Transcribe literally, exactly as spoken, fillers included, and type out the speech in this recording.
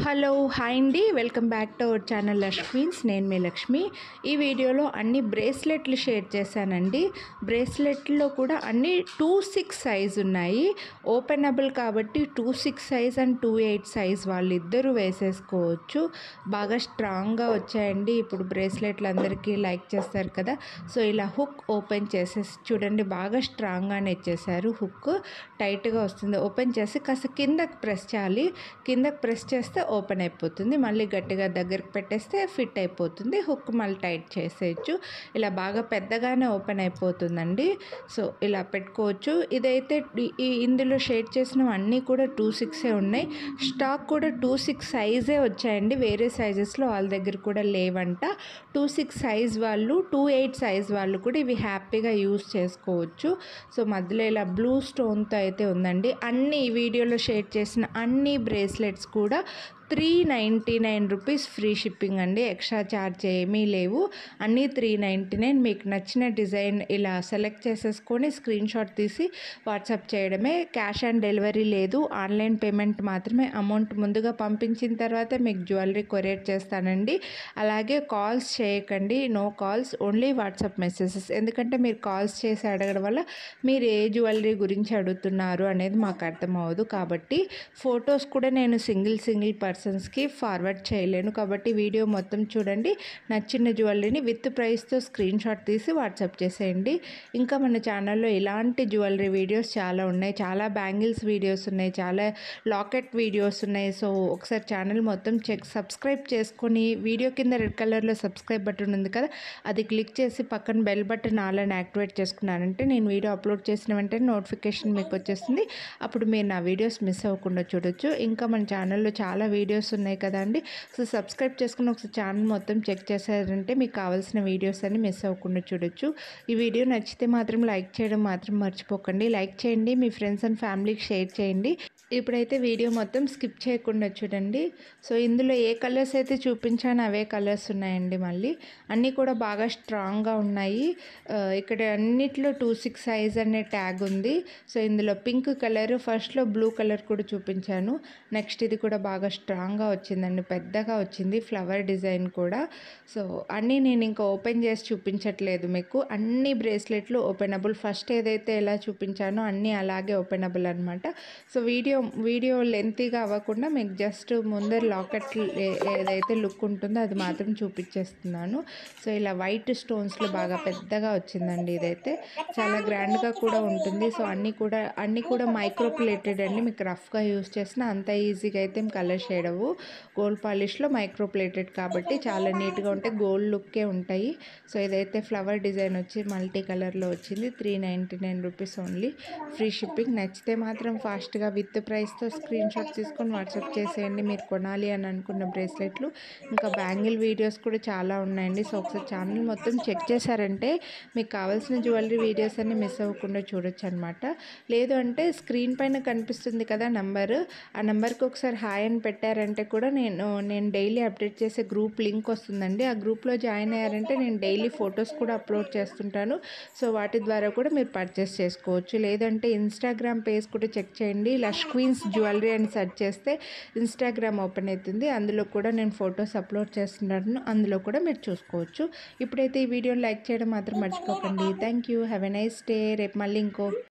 Hello hi అండి, welcome back to our channel లక్ష్మీన్స్. నేను మీ లక్ష్మి. ఈ వీడియోలో అన్ని బ్రేస్లెట్లు షేర్ చేశానండి. బ్రేస్లెట్లో కూడా అన్ని టూ సిక్స్ సైజ్ ఉన్నాయి. ఓపెనబుల్ కాబట్టి two six size and two eight size వాళ్ళిద్దరూ వేసేసుకోవచ్చు. బాగా స్ట్రాంగ్గా వచ్చాయండి. ఇప్పుడు బ్రేస్లెట్లు అందరికీ లైక్ చేస్తారు కదా, సో ఇలా హుక్ ఓపెన్ చేసేసి చూడండి, బాగా స్ట్రాంగ్గానే ఇచ్చేసారు. హుక్ టైట్గా వస్తుంది. ఓపెన్ చేసి కాస్త కిందకి ప్రెస్ చేయాలి. కిందకి ప్రెస్ చేస్తే ఓపెన్ అయిపోతుంది. మళ్ళీ గట్టిగా దగ్గరికి పెట్టేస్తే ఫిట్ అయిపోతుంది. హుక్ మళ్ళీ టైట్ చేసేయచ్చు. ఇలా బాగా పెద్దగానే ఓపెన్ అయిపోతుందండి. సో ఇలా పెట్టుకోవచ్చు. ఇదైతే ఈ ఇందులో షేడ్ చేసినవి అన్నీ కూడా టూ సిక్సే ఉన్నాయి. స్టాక్ కూడా టూ సిక్స్ సైజే వచ్చాయండి. వేరే సైజెస్లో వాళ్ళ దగ్గర కూడా లేవంట. టూ సిక్స్ సైజ్ వాళ్ళు, టూ ఎయిట్ సైజ్ వాళ్ళు కూడా ఇవి హ్యాపీగా యూస్ చేసుకోవచ్చు. సో మధ్యలో ఇలా బ్లూ స్టోన్తో అయితే ఉందండి. అన్ని ఈ వీడియోలో షేర్ చేసిన అన్ని బ్రేస్లెట్స్ కూడా three ninety nine rupees free shipping అండి. ఎక్స్ట్రా ఛార్జ్ ఏమీ లేవు. అన్నీ త్రీ నైంటీ నైన్. మీకు నచ్చిన డిజైన్ ఇలా సెలెక్ట్ చేసేసుకొని స్క్రీన్ షాట్ తీసి వాట్సాప్ చేయడమే. క్యాష్ ఆన్ డెలివరీ లేదు, ఆన్లైన్ పేమెంట్ మాత్రమే. అమౌంట్ ముందుగా పంపించిన తర్వాతే మీకు జ్యువెలరీ కొరియర్ చేస్తానండి. అలాగే కాల్స్ చేయకండి, no calls, only WhatsApp messages. ఎందుకంటే మీరు కాల్స్ చేసి అడగడం వల్ల మీరు ఏ జ్యువెలరీ గురించి అడుగుతున్నారు అనేది మాకు అర్థమవ్వదు. కాబట్టి ఫొటోస్ కూడా నేను సింగిల్ సింగిల్ పర్సన్స్కి ఫార్వర్డ్ చేయలేను. కాబట్టి వీడియో మొత్తం చూడండి. నచ్చిన జ్యువెలరీని విత్ ప్రైస్తో స్క్రీన్ షాట్ తీసి వాట్సాప్ చేసేయండి. ఇంకా మన ఛానల్లో ఇలాంటి జ్యువెలరీ వీడియోస్ చాలా ఉన్నాయి. చాలా బ్యాంగిల్స్ వీడియోస్ ఉన్నాయి, చాలా లాకెట్ వీడియోస్ ఉన్నాయి. సో ఒకసారి ఛానల్ మొత్తం చెక్ సబ్స్క్రైబ్ చేసుకొని వీడియో కింద రెడ్ కలర్లో సబ్స్క్రైబ్ బటన్ ఉంది కదా, అది క్లిక్ చేసి పక్కన బెల్ బటన్ ఆలని యాక్టివేట్ చేసుకున్నారంటే నేను వీడియో అప్లోడ్ చేసిన వెంటనే నోటిఫికేషన్ మీకు వచ్చేస్తుంది. అప్పుడు మీరు నా వీడియోస్ మిస్ అవ్వకుండా చూడొచ్చు. ఇంకా మన ఛానల్లో చాలా వీడియోస్ ఉన్నాయి కదండి. సో సబ్స్క్రైబ్ చేసుకుని ఒకసారి ఛానల్ మొత్తం చెక్ చేశారంటే మీకు కావాల్సిన వీడియోస్ అన్ని మిస్ అవ్వకుండా చూడొచ్చు. ఈ వీడియో నచ్చితే మాత్రం లైక్ చేయడం మాత్రం మర్చిపోకండి. లైక్ చేయండి, మీ ఫ్రెండ్స్ అండ్ ఫ్యామిలీకి షేర్ చేయండి. ఇప్పుడైతే వీడియో మొత్తం స్కిప్ చేయకుండా చూడండి. సో ఇందులో ఏ కలర్స్ అయితే చూపించానో అవే కలర్స్ ఉన్నాయండి. మళ్ళీ అన్నీ కూడా బాగా స్ట్రాంగ్గా ఉన్నాయి. ఇక్కడ అన్నిట్లో టూ సిక్స్ సైజ్ అనే ట్యాగ్ ఉంది. సో ఇందులో పింక్ కలర్, ఫస్ట్లో బ్లూ కలర్ కూడా చూపించాను. నెక్స్ట్ ఇది కూడా బాగా స్ట్రాంగ్గా వచ్చిందండి, పెద్దగా వచ్చింది, ఫ్లవర్ డిజైన్ కూడా. సో అన్నీ నేను ఇంకా ఓపెన్ చేసి చూపించట్లేదు మీకు. అన్ని బ్రేస్లెట్లు ఓపెనబుల్. ఫస్ట్ ఏదైతే ఎలా చూపించానో అన్నీ అలాగే ఓపెనబుల్ అనమాట. సో వీడియో వీడియో లెంతీగా అవ్వకుండా మీకు జస్ట్ ముందర లాకెట్ ఏదైతే లుక్ ఉంటుందో అది మాత్రం చూపించేస్తున్నాను. సో ఇలా వైట్ స్టోన్స్లో బాగా పెద్దగా వచ్చిందండి. ఇదైతే చాలా గ్రాండ్గా కూడా ఉంటుంది. సో అన్నీ కూడా అన్నీ కూడా మైక్రో ప్లేటెడ్ అండి. మీకు రఫ్గా యూస్ చేసినా అంత ఈజీగా అయితే కలర్ షేడ్ అవ్వు. గోల్డ్ పాలిష్లో మైక్రో ప్లేటెడ్ కాబట్టి చాలా నీట్గా ఉంటాయి, గోల్డ్ లుక్కే ఉంటాయి. సో ఇదైతే ఫ్లవర్ డిజైన్ వచ్చి మల్టీ కలర్లో వచ్చింది. Three ninety nine rupees only, free shipping. నచ్చితే మాత్రం ఫాస్ట్గా విత్ ప్రైస్తో స్క్రీన్ షాట్ తీసుకొని వాట్సాప్ చేసేయండి మీరు కొనాలి అని అనుకున్న బ్రేస్లెట్లు. ఇంకా బ్యాంగిల్ వీడియోస్ కూడా చాలా ఉన్నాయండి. సో ఒకసారి ఛానల్ మొత్తం చెక్ చేశారంటే మీకు కావాల్సిన జ్యువెలరీ వీడియోస్ అన్ని మిస్ అవ్వకుండా చూడొచ్చు అనమాట. లేదు అంటే స్క్రీన్ పైన కనిపిస్తుంది కదా నెంబర్, ఆ నెంబర్కి ఒకసారి హాయ్ అని పెట్టారంటే కూడా నేను నేను డైలీ అప్డేట్ చేసే గ్రూప్ లింక్ వస్తుందండి. ఆ గ్రూప్లో జాయిన్ అయ్యారంటే నేను డైలీ ఫొటోస్ కూడా అప్లోడ్ చేస్తుంటాను. సో వాటి ద్వారా కూడా మీరు పర్చేస్ చేసుకోవచ్చు. లేదంటే ఇన్స్టాగ్రామ్ పేజ్ కూడా చెక్ చేయండి. లష్ క్వీన్స్ జ్యువెలరీ అని సెర్చ్ చేస్తే ఇన్స్టాగ్రామ్ ఓపెన్ అవుతుంది. అందులో కూడా నేను ఫొటోస్ అప్లోడ్ చేస్తున్నాను, అందులో కూడా మీరు చూసుకోవచ్చు. ఇప్పుడైతే ఈ వీడియోని లైక్ చేయడం మాత్రం మర్చిపోకండి. Thank you, have a nice day. రేపు మళ్ళీ ఇంకో